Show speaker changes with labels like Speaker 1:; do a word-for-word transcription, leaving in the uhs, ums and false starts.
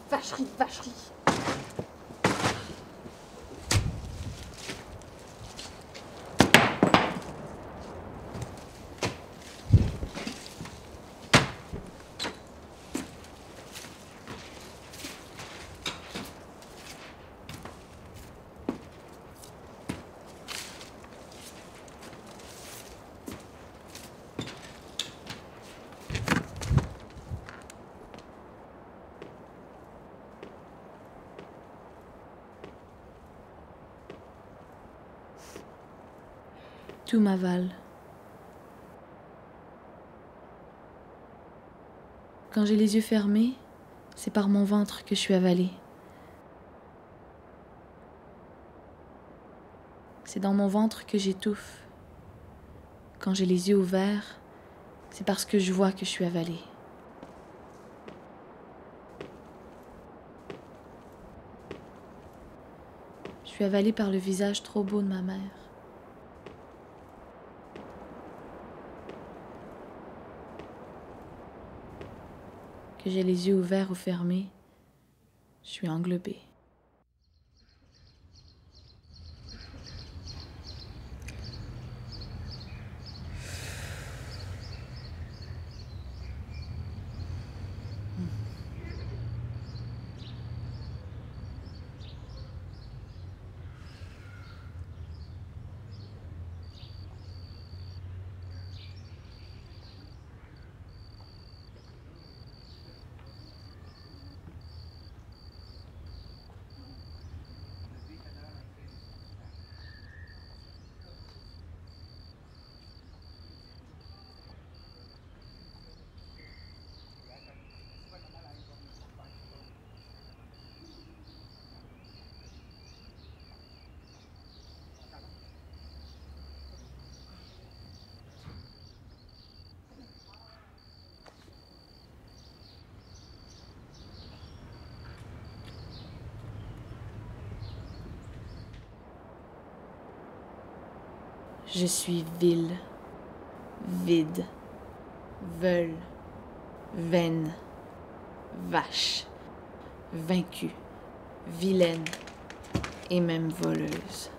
Speaker 1: Vacherie, vacherie.
Speaker 2: Tout m'avale. Quand j'ai les yeux fermés, c'est par mon ventre que je suis avalée. C'est dans mon ventre que j'étouffe. Quand j'ai les yeux ouverts, c'est parce que je vois que je suis avalée. Je suis avalée par le visage trop beau de ma mère. Que j'ai les yeux ouverts ou fermés, je suis englobée. Je suis vile, vide, veule, vaine, vache, vaincue, vilaine et même voleuse.